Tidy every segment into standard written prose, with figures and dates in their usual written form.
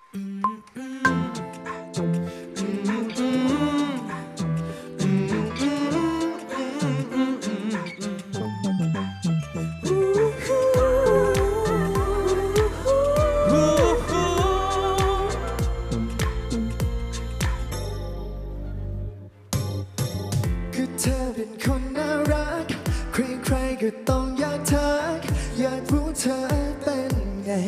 คือเธอเป็นคนน่ารักใครๆก็ต้องอยากทักอยากรู้เธอเป็นไง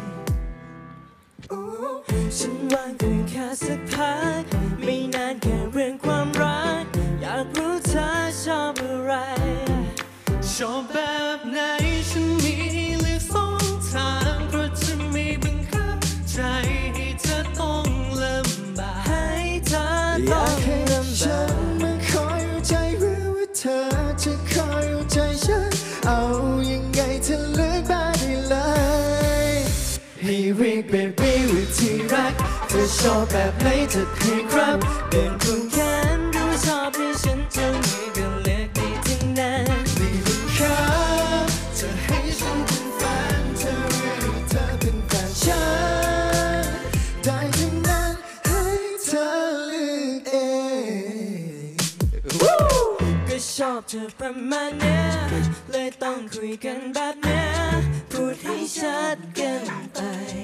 ฉันว่างเพียงแค่สักพักไม่นานแค่เรื่องความรักอยากรู้เธอชอบอะไรชอบแบบไหนฉันมีเลือกสองทางเพราะจะไม่บังคับใจให้เธอต้องลำบากให้เธอต้องลำบากฉันมาคอยเอาใจหรือว่าเธอจะคอยเอาใจฉันเอายังไงเธอเลือกมาได้เลยให้เรียก baby ว่าที่รักเธอชอบแบบไหนเธอให้ครับเดินควงแขนรู้ชอบให้ฉันจะมีก็เลือกได้ทั้งนั้นไม่บังคับจะให้ฉันเป็นแฟนเธอหรือเธอเป็นแฟนฉันได้ทั้งนั้นให้เธอเลือกเองก็ชอบเธอประมาณเนี้ยเลยต้องคุยกันแบบเนี้ยพูดให้ชัดกันไป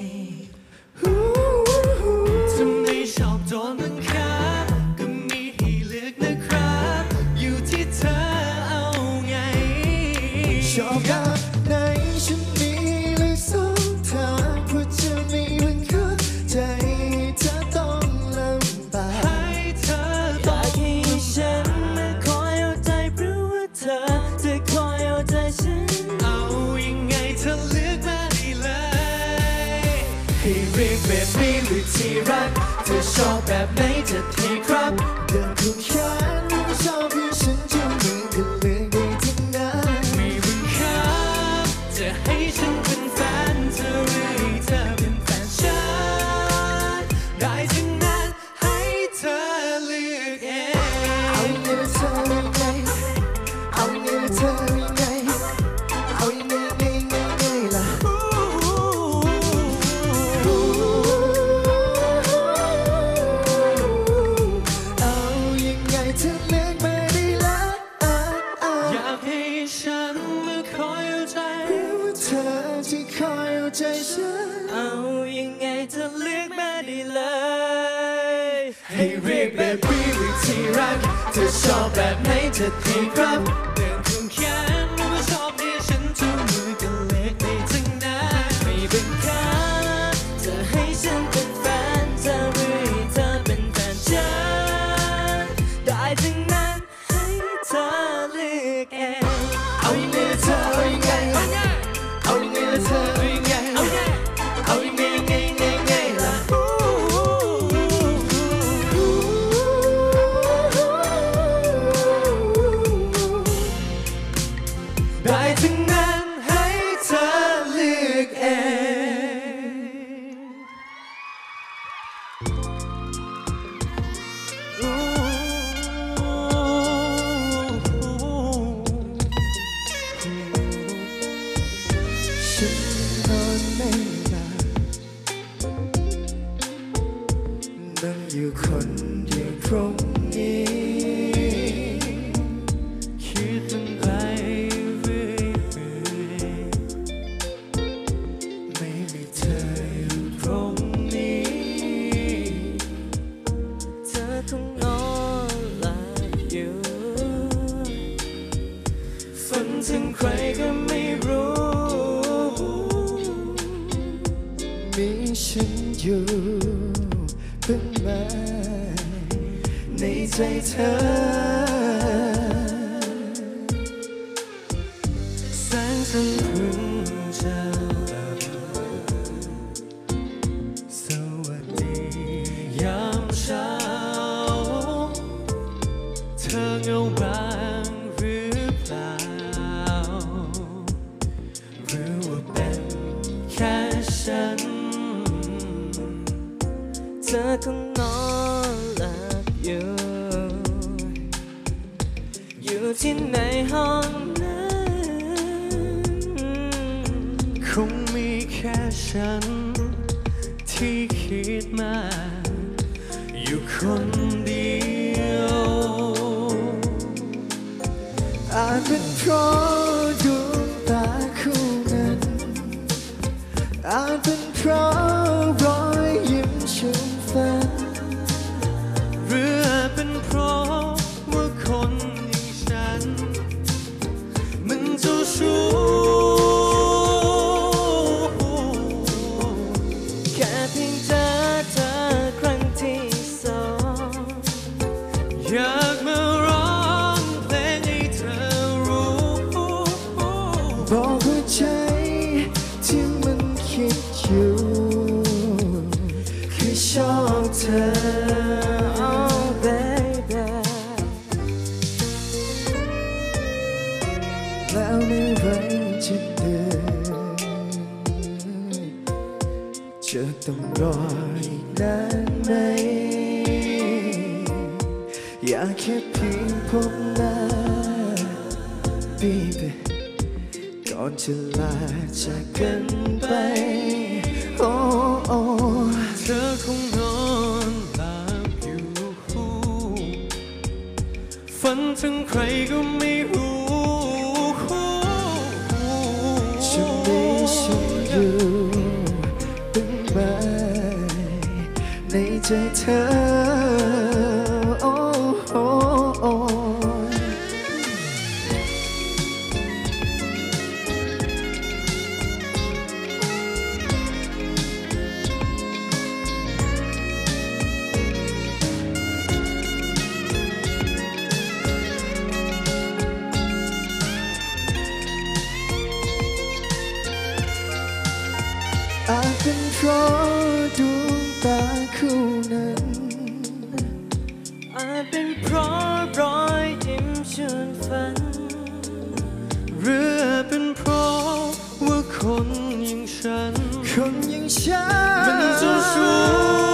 ถ้าไม่ชอบโดนบังคับก็มีให้เลือกนะครับอยู่ที่เธอเอาไงชอบแบบไหนฉันมีเลือกสองทางเพราะจะไม่บังคับใจเธอต้องลำบากให้เธออยากให้ฉันมาคอยเอาใจหรือว่าเธอจะคอยเอาใจฉันเอายังไงเธอเลือกมาได้เลยให้เรียก baby หรือที่รักเธอชอบแบบไหนจะให้ครับเดินควงแขนหรือชอบให้ฉันจูงมือกันเลือกได้ทั้งนั้นไม่บังคับจะให้ฉันเป็นแฟนเธอหรือให้เธอเป็นแฟนฉันได้ทั้งนั้นให้เธอเลือกเองเอายังไงเธอยังไงเอายังไงเธอยังไงเอายังไงล่ะเอายังไงเธอเลือกมาได้ละอยากให้ฉันมาคอยเอาใจหรือว่าเธอจะคอยเอาใจฉันเอายังไงเธอเลือกมาได้เลยให้เรียก baby หรือที่รักเธอชอบแบบไหนจะให้ครับเดินควงแขนหรือว่าชอบให้ฉันจูงมือกันเล็กได้ทั้งนั้นไม่บังคับจะให้ฉันเป็นแฟนเธอหรือให้เธอเป็นแฟนฉันได้ทั้งนั้นให้เธอเลือกเองเอายังไงเธอเอายังไงเอายังไงเธอเอายังไงเอายังไงล่ะได้ทั้งนั้นให้เธอเลือกเองฉันนอนไม่หลับนั่งอยู่คนเดียวตรงนี้คิดมันไปเรื่อยไม่มีเธออยู่ตรงนี้เธอคงนอนหลับอยู่ฝันถึงใครก็ไม่รู้มีฉันอยู่เป็นไหมในใจเธอแสงจันทร์เพิ่งจะลับสวัสดียามเช้าเธอเหงาบ้างหรือเปล่าหรือว่าเป็นแค่ฉันเธอคงนอนหลับอยู่ที่ในห้องนั้นคงมีแค่ฉันทที่คิดมาอยู่คนเดียวอาจเป็นเพราะดวงตาคู่นั้นอาจเป็นเพราะรอยยิ้มชุ่มฝันหรืออาจเป็นเพราะว่าคนอย่างฉันมันเจ้าชู้แค่เพียงเจอเธอครั้งที่สองอยากมาร้องเพลงให้เธอรู้บอกหัวใจที่มันคิดอยู่คือชอบเธอ Oh baby แล้วเมื่อไรจะเดินจะต้องรออีกนานไหมอยากแค่เพียงพบหน้า Baby ก่อนจะลาจากกันไปโอ้โอ้เธอคงนอนหลับอยู่ฝันถึงใครก็ไม่รู้ฉันมีฉันอยู่บ้างไหมในใจเธอโอ้โอ้โอ้อาจเป็นเพราะดวงตาคู่นั้นอาจเป็นเพราะรอยยิ้มชวนฝันหรืออาจเป็นเพราะว่าคนอย่างฉันคนอย่างฉันมันเจ้าชู้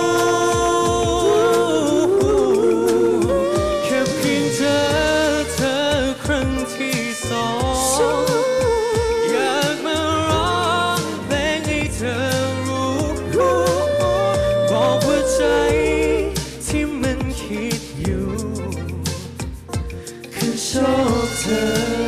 แค่เพียงเจอเธอครั้งที่สองอยากมาร้องเพลงให้เธอรู้บอกว่าใจที่มันคิดอยู่คือชอบเธอ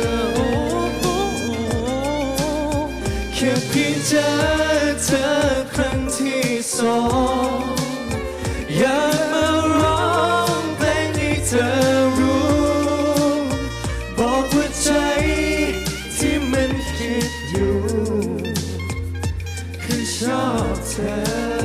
แค่เพียงเจอเธอครั้งที่สองอยากมาร้องเพลงให้เธอรู้บอกว่าใจที่มันคิดอยู่คือชอบเธอ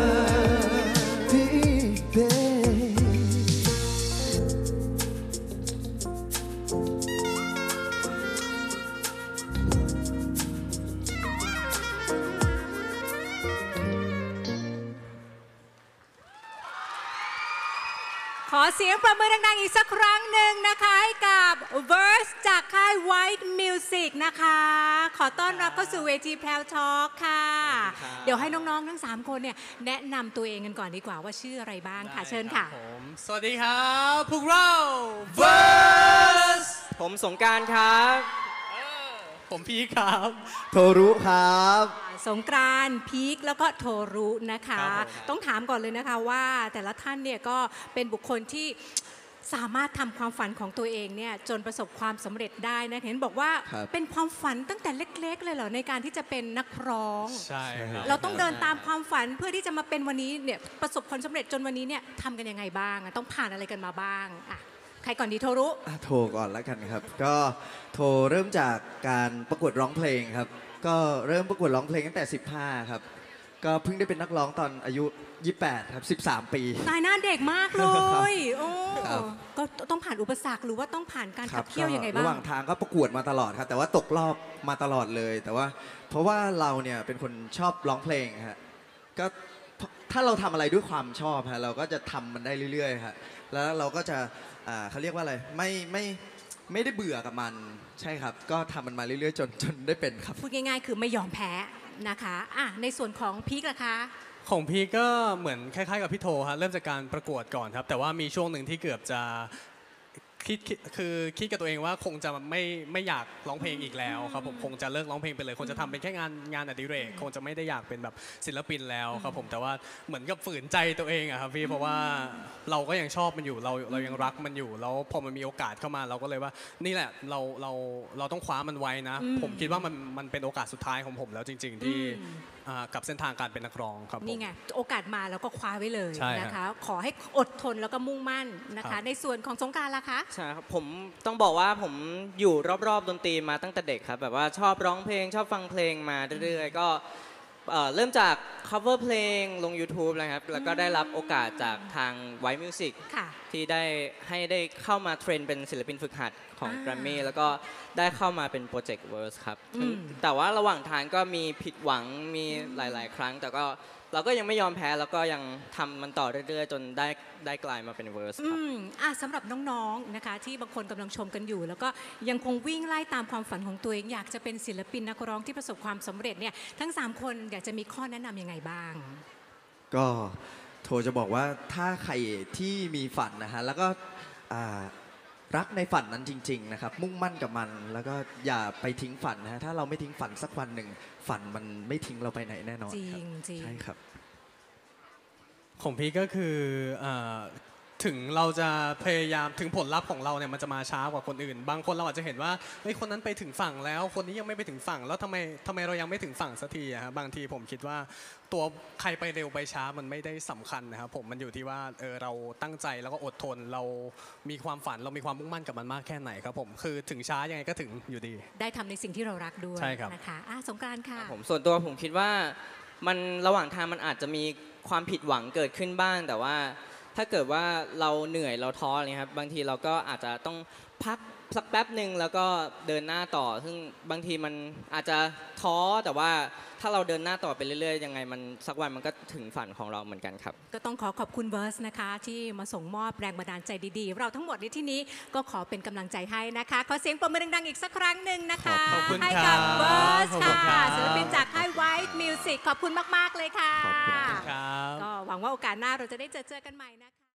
ขอเสียงประมือดังๆอีกสักครั้งหนึ่งนะคะให้กับ Verse จากค่าย White Music นะคะขอต้อนรับเข้าสู่เวทีแพรวทอล์คค่ะเดี๋ยวให้น้องๆทั้ง3คนเนี่ยแนะนำตัวเองกันก่อนดีกว่าว่าชื่ออะไรบ้างค่ะเชิญค่ะสวัสดีครับพวกเรา Verse ผมสงกรานต์ครับผมพีคครับโทรุครับสงกรานต์พีคแล้วก็โทรุนะคะต้องถามก่อนเลยนะคะว่าแต่ละท่านเนี่ยก็เป็นบุคคลที่สามารถทำความฝันของตัวเองเนี่ยจนประสบความสำเร็จได้นะเห็นบอกว่าเป็นความฝันตั้งแต่เล็กๆเลยเหรอในการที่จะเป็นนักร้องใช่ครับเราต้องเดินตามความฝันเพื่อที่จะมาเป็นวันนี้เนี่ยประสบความสำเร็จจนวันนี้เนี่ยทำกันยังไงบ้างต้องผ่านอะไรกันมาบ้างอ่ะใครก่อนดีโทรุโทรก่อนแล้วกันครับก็โทรเริ่มจากการประกวดร้องเพลงครับก็เริ่มประกวดร้องเพลงตั้งแต่15ครับก็เพิ่งได้เป็นนักร้องตอนอายุ28ครับ13ปีนายหน้าเด็กมากเลยโอ้ก็ต้องผ่านอุปสรรคหรือว่าต้องผ่านการขับเคี่ยวยังไงบ้างระหว่างทางก็ประกวดมาตลอดครับแต่ว่าตกรอบมาตลอดเลยแต่ว่าเพราะว่าเราเนี่ยเป็นคนชอบร้องเพลงฮะก็ถ้าเราทำอะไรด้วยความชอบฮะเราก็จะทำมันได้เรื่อยๆครับแล้วเราก็จะเขาเรียกว่าอะไรไม่ได้เบื่อกับมันใช่ครับก็ทำมันมาเรื่อยๆจนได้เป็นครับพูดง่ายๆคือไม่ยอมแพ้นะคะในส่วนของพีคล่ะคะของพีคก็เหมือนคล้ายๆกับพี่โทฮะเริ่มจากการประกวดก่อนครับแต่ว่ามีช่วงหนึ่งที่เกือบจะคิดกับตัวเองว่าคงจะไม่อยากร้องเพลงอีกแล้วครับผมคงจะเลิกร้องเพลงไปเลยคงจะทำเป็นแค่งานอดิเรกคงจะไม่ได้อยากเป็นแบบศิลปินแล้วครับผมแต่ว่าเหมือนกับฝืนใจตัวเองอะครับพี่เพราะว่าเราก็ยังชอบมันอยู่เรายังรักมันอยู่แล้วพอมันมีโอกาสเข้ามาเราก็เลยว่านี่แหละเราต้องคว้ามันไว้นะผมคิดว่ามันเป็นโอกาสสุดท้ายของผมแล้วจริง ๆ ที่กับเส้นทางการเป็นนักร้องครับผมนี่ไงโอกาสมาแล้วก็คว้าไว้เลยใช่นะคะขอให้อดทนแล้วก็มุ่งมั่นนะคะ ในส่วนของสงกรานต์ล่ะคะใช่ครับผมต้องบอกว่าผมอยู่รอบๆดนตรีมาตั้งแต่เด็กครับแบบว่าชอบร้องเพลงชอบฟังเพลงมาเรื่อยๆก็เริ่มจาก cover เพลงลง YouTube นะครับแล้วก็ได้รับโอกาสจากทาง White Music ค่ะที่ได้เข้ามาเทรนเป็นศิลปินฝึกหัดของ Grammy แล้วก็ได้เข้ามาเป็นโปรเจกต์ Verse ครับแต่ว่าระหว่างทางก็มีผิดหวังมีหลายๆ ครั้งแต่ก็เราก็ยังไม่ยอมแพ้แล้วก็ยังทำมันต่อเรื่อยๆจนได้กลายมาเป็น Verse ครับสำหรับน้องๆนะคะที่บางคนกำลังชมกันอยู่ แล้วก็ยังคงวิ่งไล่ตามความฝันของตัวเองอยากจะเป็นศิลปินนักร้องที่ประสบความสำเร็จเนี่ยทั้ง3คนอยากจะมีข้อแนะนำยังไงบ้างก็โทรจะบอกว่าถ้าใครที่มีฝันนะฮะแล้วก็รักในฝันนั้นจริงๆนะครับมุ่งมั่นกับมันแล้วก็อย่าไปทิ้งฝันนะฮะถ้าเราไม่ทิ้งฝันสักวันหนึ่งฝันมันไม่ทิ้งเราไปไหนแน่นอนจริงครับจริงใช่ครับของพี่ก็คือถึงเราจะพยายามถึงผลลัพธ์ของเราเนี่ยมันจะมาช้ากว่าคนอื่น บางคนเราอาจจะเห็นว่าเฮ้ยคนนั้นไปถึงฝั่งแล้วคนนี้ยังไม่ไปถึงฝั่งแล้วทำไมเรายังไม่ถึงฝั่งสักทีอะครับบางทีผมคิดว่าตัวใครไปเร็วไปช้ามันไม่ได้สำคัญนะครับผมมันอยู่ที่ว่าเราตั้งใจแล้วก็อดทนเรามีความฝันเรามีความมุ่งมั่นกับมันมากแค่ไหนครับผมคือถึงช้ายังไงก็ถึงอยู่ดีได้ทำในสิ่งที่เรารักด้วยใช่ครับนะคะสงกรานต์ค่ะผมส่วนตัวผมคิดว่ามันระหว่างทางมันอาจจะมีความผิดหวังเกิดขึ้นบ้างแต่ว่าถ้าเกิดว่าเราเหนื่อยเราท้ออะไรครับบางทีเราก็อาจจะต้องพักสักแป๊บหนึ่งแล้วก็เดินหน้าต่อซึ่งบางทีมันอาจจะท้อแต่ว่าถ้าเราเดินหน้าต่อไปเรื่อยๆยังไงมันสักวันมันก็ถึงฝันของเราเหมือนกันครับก็ต้องขอบคุณเวิร์สนะคะที่มาส่งมอบแรงบันดาลใจดีๆเราทั้งหมดในที่นี้ก็ขอเป็นกำลังใจให้นะคะขอเสียงปรบมือดังๆอีกสักครั้งหนึ่งนะคะให้กับเวิร์สค่ะศิลปินจากค่าย White Music ขอบคุณมากๆเลยค่ะครับก็หวังว่าโอกาสหน้าเราจะได้เจอกันใหม่นะคะ